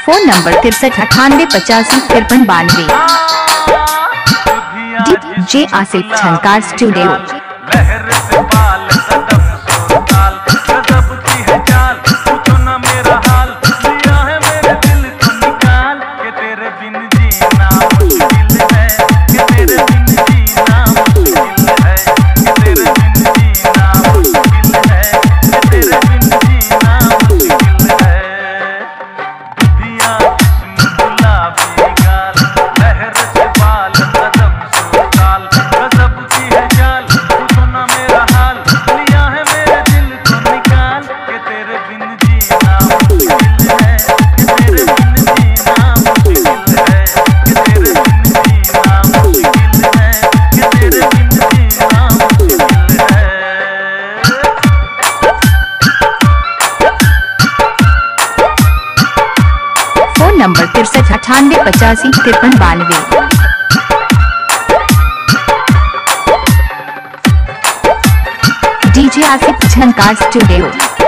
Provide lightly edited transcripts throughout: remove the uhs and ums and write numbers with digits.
Phone number 6398855392। DJ Asif Jhankar studio. लहर से बाल कदम सोताल गजब की है चाल पूछो ना मेरा हाल लिया है मेरे दिल को निकाल के तेरे बिन जीना मुश्किल है कि तेरे बिन जीना मुश्किल है कि तेरे बिन जीना मुश्किल है कि तेरे बिन जीना मुश्किल है दुधिया जिस्म गुलाबी गाल लहर से बाल कदम सोताल गजब की है चाल पूछो ना मेरा हाल लिया है मेरे दिल को निकाल के तेरे बिन जीना मुश्किल है कि तेरे बिन जीना मुश्किल है कि तेरे बिन जीना मुश्किल है कि तेरे बिन जीना मुश्किल है। Phone number 6398855392। DJ Asif Jhankar studio.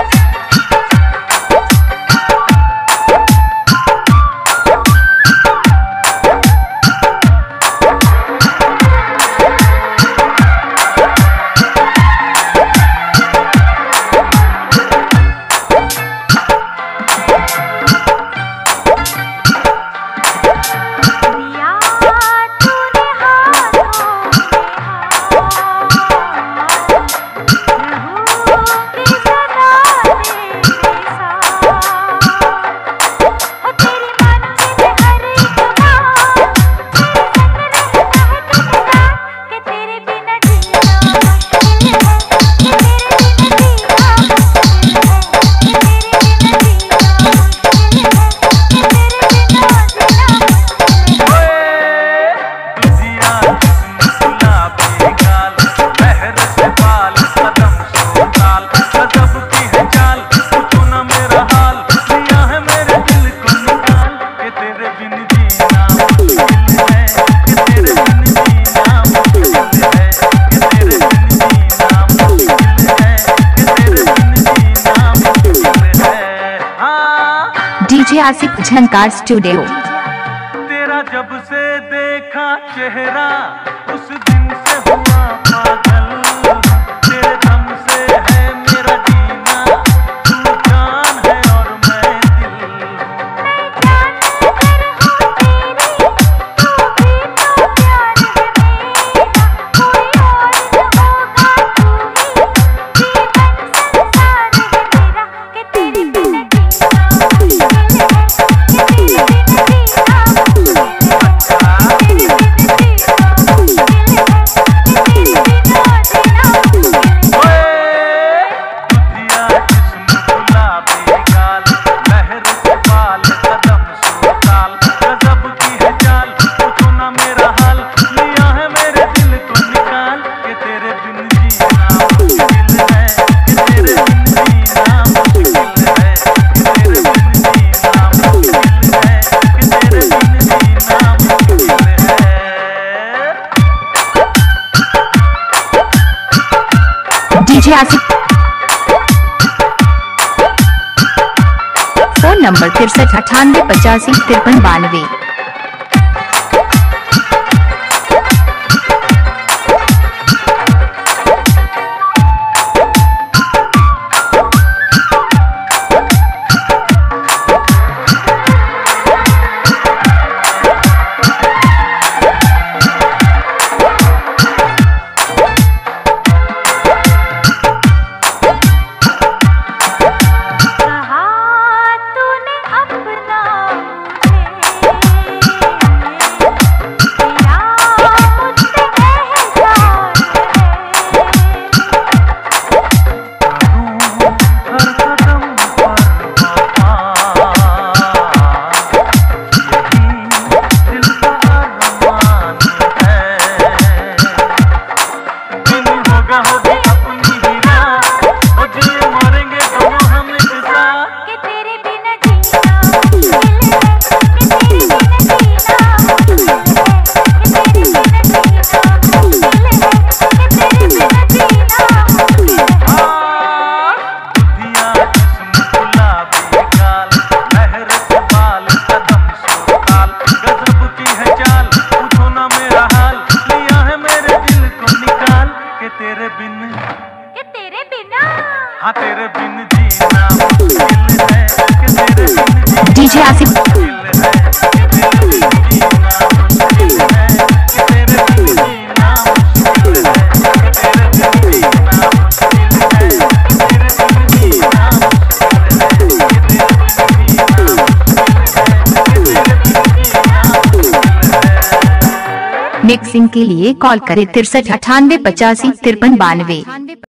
DJ Asif Jhankar studio. तेरा जब से देखा चेहरा उस दिन से हुआ पागल तेरे दम से है मेरा जीना तू जान है और मैं दिल DJ आसिफ। Phone number 6398855392। हाँ तेरे बिन जीना मुश्किल है कि तेरे बिन जीना डीजे आसिफ मुश्किल है कि तेरे बिन जीना मुश्किल है कि तेरे बिन जीना मुश्किल है कि तेरे बिन जीना मुश्किल है कि तेरे बिन जीना मुश्किल है कि तेरे बिन जीना मुश्किल है कि तेरे बिन जीना मुश्किल है। मिक्सिंग के लिए कॉल करें 63 98 85 53 92।